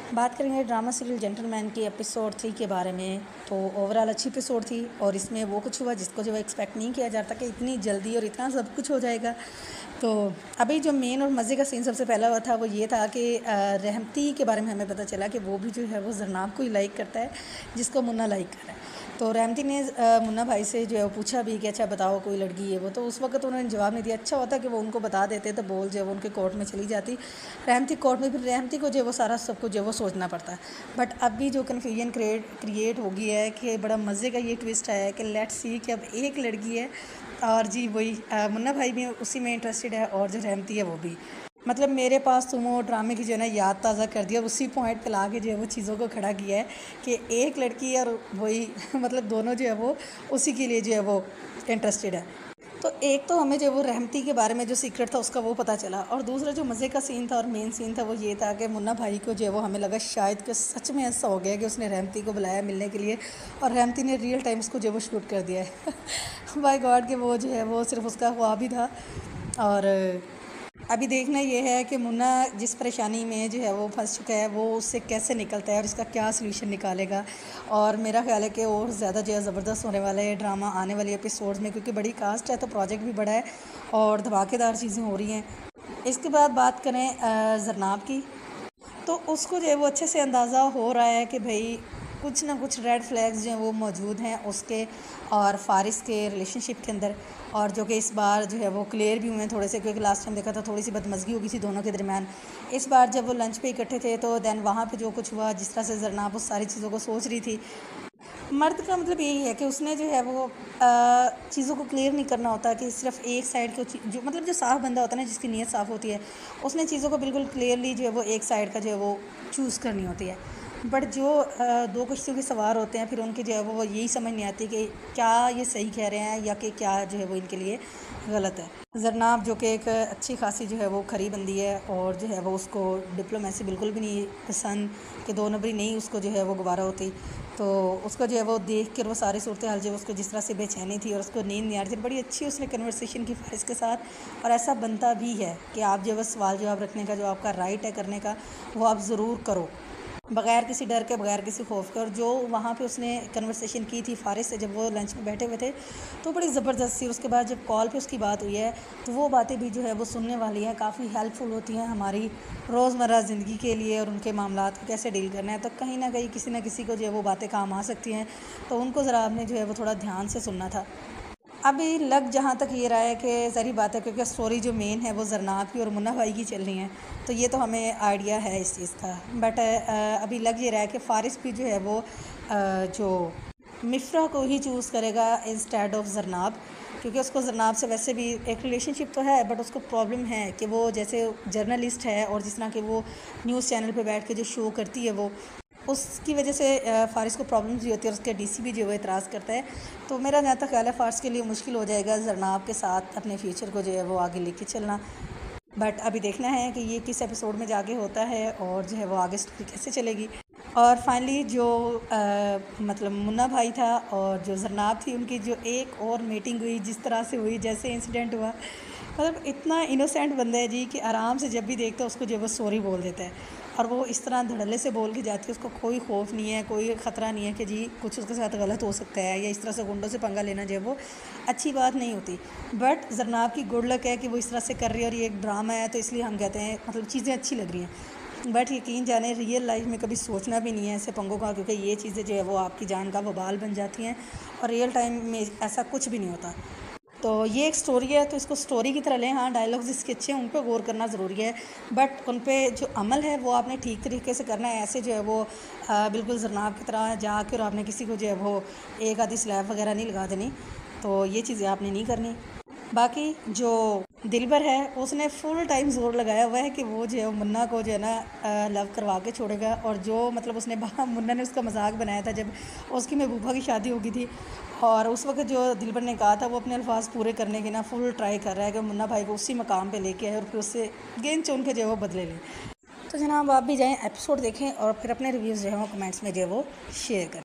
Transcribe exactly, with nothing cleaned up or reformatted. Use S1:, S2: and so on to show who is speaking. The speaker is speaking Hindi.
S1: बात करेंगे ड्रामा सीरियल जेंटलमैन की एपिसोड थ्री के बारे में। तो ओवरऑल अच्छी एपिसोड थी और इसमें वो कुछ हुआ जिसको जो एक्सपेक्ट नहीं किया जाता कि इतनी जल्दी और इतना सब कुछ हो जाएगा। तो अभी जो मेन और मज़े का सीन सबसे पहला हुआ था वो ये था कि रहमती के बारे में हमें पता चला कि वो भी जो है वो जरनाब को ही लाइक करता है जिसको मुन्ना लाइक कर रहा है। तो रहमती ने मुन्ना भाई से जो है वो पूछा भी कि अच्छा बताओ कोई लड़की है वो, तो उस वक्त उन्होंने जवाब नहीं दिया। अच्छा होता कि वो उनको बता देते तो बोल जो है वो उनके कोर्ट में चली जाती रहमती कोर्ट में, फिर रहमती को जो है वो सारा सब कुछ जो है वो सोचना पड़ता है। बट अभी जो कन्फ्यूजन क्रिएट क्रिएट हो गई है कि बड़ा मज़े का ये ट्विस्ट आया है कि लेट्स सी कि अब एक लड़की है और जी वही मुन्ना भाई भी उसी में इंटरेस्टेड है और जो रहमती है वो भी। मतलब मेरे पास तुम वो ड्रामे की जो है ना याद ताज़ा कर दिया, उसी पॉइंट पे ला के जो है वो चीज़ों को खड़ा किया है कि एक लड़की है और वही मतलब दोनों जो है वो उसी के लिए जो है वो इंटरेस्टेड है। तो एक तो हमें जो वो रहमती के बारे में जो सीक्रेट था उसका वो पता चला, और दूसरा जो मज़े का सीन था और मेन सीन था वो ये था कि मुन्ना भाई को जो है वो हमें लगा शायद कि सच में ऐसा हो गया कि उसने रहमती को बुलाया मिलने के लिए और रहमती ने रियल टाइम उसको जो वो शूट कर दिया है बाय गॉड कि वो जो है वो सिर्फ उसका ख्वाब ही था। और अभी देखना ये है कि मुन्ना जिस परेशानी में जो है वो फंस चुका है वो उससे कैसे निकलता है और इसका क्या सलूशन निकालेगा। और मेरा ख्याल है कि और ज़्यादा जो है ज़बरदस्त होने वाला है ड्रामा आने वाली एपिसोड्स में, क्योंकि बड़ी कास्ट है तो प्रोजेक्ट भी बड़ा है और धमाकेदार चीज़ें हो रही हैं। इसके बाद बात करें जरनाब की, तो उसको जो है वो अच्छे से अंदाज़ा हो रहा है कि भाई कुछ ना कुछ रेड फ्लैग्स जो हैं वो मौजूद हैं उसके और फ़ारिस के रिलेशनशिप के अंदर, और जो कि इस बार जो है वो क्लियर भी हुए हैं थोड़े से, क्योंकि लास्ट टाइम देखा था थोड़ी सी बदमज़गी हो गई थी दोनों के दरमियान। इस बार जब वो लंच पे इकट्ठे थे तो दैन वहाँ पे जो कुछ हुआ, जिस तरह से जरनाब उस सारी चीज़ों को सोच रही थी, मर्द का मतलब यही है कि उसने जो है वो चीज़ों को क्लियर नहीं करना होता कि सिर्फ एक साइड को जो मतलब जो साफ़ बंदा होता है ना जिसकी नीयत साफ़ होती है उसने चीज़ों को बिल्कुल क्लियरली जो है वो एक साइड का जो है वो चूज़ करनी होती है। बट जो दो कश्तियों के सवार होते हैं फिर उनकी जो है वो यही समझ नहीं आती कि क्या ये सही कह रहे हैं या कि क्या जो है वो इनके लिए गलत है। जरनाब जो कि एक अच्छी खासी जो है वो खरी बंदी है और जो है वो उसको डिप्लोमेसी बिल्कुल भी नहीं पसंद कि दो नंबरी नहीं उसको जो है वो गुबारा होती। तो उसको जो है वो देख कर वो सारी सूरत हाल जो उसको जिस तरह से बेचैनी थी और उसको नींद नहीं आ रही थी, बड़ी अच्छी उसने कन्वर्सेशन की फारिस के साथ। और ऐसा बनता भी है कि आप जो है सवाल जवाब रखने का जो आपका राइट है करने का वो आप ज़रूर करो, बग़ैर किसी डर के बग़ैर किसी खौफ के। और जो वहाँ पे उसने कन्वर्सेशन की थी फ़ारिस से जब वो लंच में बैठे हुए थे तो बड़ी ज़बरदस्त थी। उसके बाद जब कॉल पे उसकी बात हुई है तो वो बातें भी जो है वो सुनने वाली हैं, काफ़ी हेल्पफुल होती हैं हमारी रोज़मर्रा ज़िंदगी के लिए और उनके मामलात को कैसे डील करना है। तो कहीं ना कहीं किसी ना किसी को जो है वो बातें काम आ सकती हैं, तो उनको ज़रा आपने जो है वो थोड़ा ध्यान से सुनना था। अभी लग जहाँ तक ये रहा है कि ज़ाहिर बात है क्योंकि स्टोरी जो मेन है वो जरनाब की और मुन्ना भाई की चल रही है, तो ये तो हमें आइडिया है इस चीज़ का। बट अभी लग ये रहा है कि फ़ारिस भी जो है वो जो मिफ्रा को ही चूज़ करेगा इंस्टेड ऑफ जरनाब, क्योंकि उसको जरनाब से वैसे भी एक रिलेशनशिप तो है बट उसको प्रॉब्लम है कि वो जैसे जर्नलिस्ट है और जिस तरह के वो न्यूज़ चैनल पे बैठ के जो शो करती है वो उसकी वजह से फ़ारिस को प्रॉब्लम्स भी होती है और उसके डीसी भी जो है इतराज़ करता है। तो मेरा जहाँ तक ख्याल है फ़ारिस के लिए मुश्किल हो जाएगा जरनाब के साथ अपने फ्यूचर को जो है वो आगे लेके चलना। बट अभी देखना है कि ये किस एपिसोड में जाके होता है और जो है वो आगे स्टोरी कैसे चलेगी। और फाइनली जो आ, मतलब मुन्ना भाई था और जो जरनाब थी उनकी जो एक और मीटिंग हुई जिस तरह से हुई जैसे इंसिडेंट हुआ, मतलब इतना इनोसेंट बंदा है जी कि आराम से जब भी देखता है उसको जो वो सॉरी बोल देता है और वो इस तरह धड़ल्ले से बोल के जाती है, उसको कोई खौफ नहीं है, कोई ख़तरा नहीं है कि जी कुछ उसके साथ गलत हो सकता है या इस तरह से गुंडों से पंगा लेना जो है वो अच्छी बात नहीं होती। बट जरनाब की गुड लक है कि वो इस तरह से कर रही है और ये एक ड्रामा है तो इसलिए हम कहते हैं मतलब चीज़ें अच्छी लग रही हैं। बट यकीन जाने रियल लाइफ में कभी सोचना भी नहीं है ऐसे पंगों का, क्योंकि ये चीज़ें जो है वो आपकी जान का वबाल बन जाती हैं और रियल टाइम में ऐसा कुछ भी नहीं होता। तो ये एक स्टोरी है तो इसको स्टोरी की तरह लें। हाँ, डायलॉग्स इसके अच्छे हैं, उन पर गौर करना ज़रूरी है, बट उन पे जो अमल है वो आपने ठीक तरीके से करना है। ऐसे जो है वो आ, बिल्कुल जरनाब की तरह जाके और आपने किसी को जो है वो एक आधी स्लैब वगैरह नहीं लगा देनी, तो ये चीज़ें आपने नहीं करनी। बाकी जो दिलबर है उसने फुल टाइम जोर लगाया हुआ है कि वो जो है मुन्ना को जो है ना लव करवा के छोड़ेगा, और जो मतलब उसने मुन्ना ने उसका मजाक बनाया था जब उसकी महबूबा की शादी हो गई थी और उस वक्त जो दिलबर ने कहा था वो अपने अल्फाज पूरे करने के ना फुल ट्राई कर रहा है कि मुन्ना भाई को उसी मकाम पे लेके आए और फिर उससे गेंद चुन के जो है वो बदले लें। तो जनाब आप भी जाएँ एपिसोड देखें और फिर अपने रिव्यूज़ जो है वो कमेंट्स में जो है वो शेयर करें।